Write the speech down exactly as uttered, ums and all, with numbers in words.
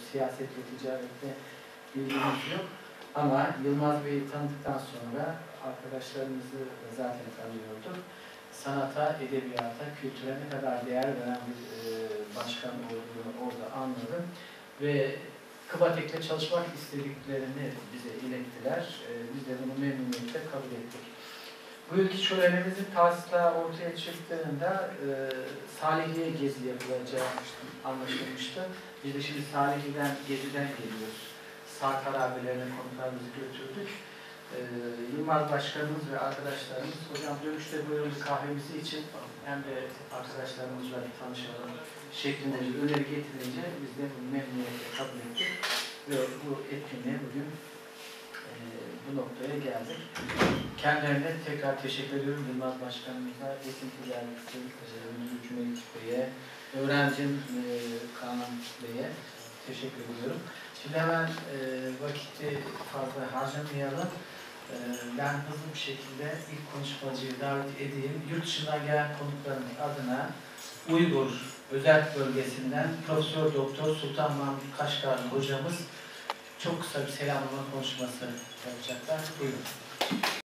siyasetle, ticaretle bilgimiz yok. Ama Yılmaz Bey'i tanıdıktan sonra arkadaşlarımızı zaten tanıyorduk. Sanata, edebiyata, kültüre ne kadar değer veren bir e, başkan olduğunu orada anladım. Ve Kıbatek'le çalışmak istediklerini bize ilettiler. E, biz de bunu memnuniyetle kabul ettik. Bu yılki şölenimizin taslağı ortaya çıktığında e, Salihli'ye gezi yapılacağı anlaşılmıştı. Biz de şimdi Salihli'den, geziden geliyoruz. Sağ harabelerine konuklarımızı götürdük. Ee, Yılmaz Başkanımız ve arkadaşlarımız, hocam dönüşte buyurun bir kahvemizi için hem de arkadaşlarımızla tanışalım şeklinde bir öneri getirince biz de bunu memnuniyetle kabul ettik ve bu etkinliğe bugün e, bu noktaya geldik. Kendilerine tekrar teşekkür ediyorum. Yılmaz Başkanımıza, Eğitim Ticaret'in Müdürü Cüneyt Bey'e, öğrencim e, Kaan Bey'e teşekkür ediyorum. Şimdi hemen e, vakiti fazla harcamayalım. E, ben hızlı bir şekilde ilk konuşmacıyı davet edeyim. Yurt dışından gelen konuklarımız adına Uygur Özerk Bölgesi'nden Profesör Doktor Sultan Mahmut Kaşgarlı hocamız çok kısa bir selamlama konuşması yapacaklar. Buyurun.